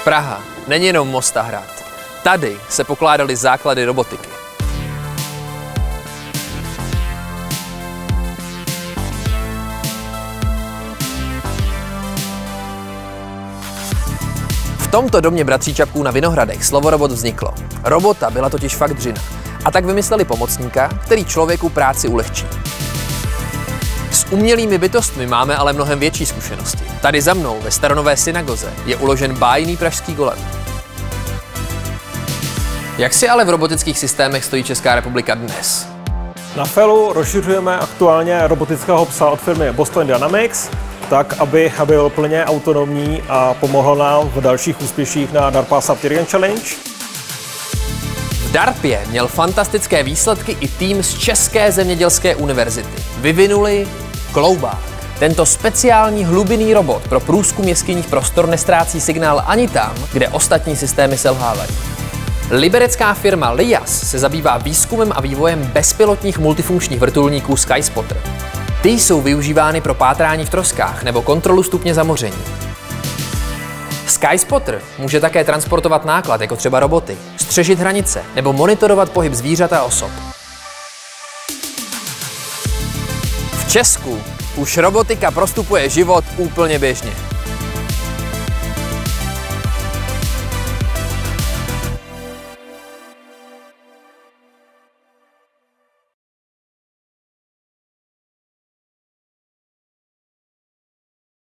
Praha není jenom most a hrad. Tady se pokládaly základy robotiky. V tomto domě bratří Čapků na Vinohradech slovo robot vzniklo. Robota byla totiž fakt dřina. A tak vymysleli pomocníka, který člověku práci ulehčí. S umělými bytostmi máme ale mnohem větší zkušenosti. Tady za mnou ve staronové synagoze je uložen bájný pražský golem. Jak si ale v robotických systémech stojí Česká republika dnes? Na FELu rozšiřujeme aktuálně robotického psa od firmy Boston Dynamics, tak, aby byl plně autonomní a pomohl nám v dalších úspěších na DARPA Subterranean Challenge. V DARPě měl fantastické výsledky i tým z České zemědělské univerzity. Vyvinuli kloubák. Tento speciální hlubinný robot pro průzkum jeskyních prostor nestrácí signál ani tam, kde ostatní systémy selhávají. Liberecká firma Lias se zabývá výzkumem a vývojem bezpilotních multifunkčních vrtulníků SkySpotter. Ty jsou využívány pro pátrání v troskách nebo kontrolu stupně zamoření. SkySpotter může také transportovat náklad, jako třeba roboty, střežit hranice nebo monitorovat pohyb zvířat a osob. V Česku už robotika prostupuje život úplně běžně.